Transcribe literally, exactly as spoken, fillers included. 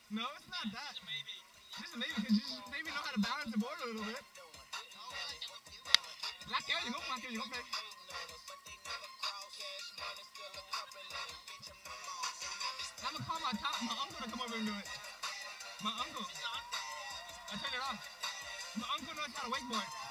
No, it's not that. This is maybe because you just maybe know how to balance the board a little bit. Lá quer, ele não play, ele não play. I'm gonna call my top, my uncle to come over and do it. My uncle. I turned it off. My uncle knows how to wakeboard.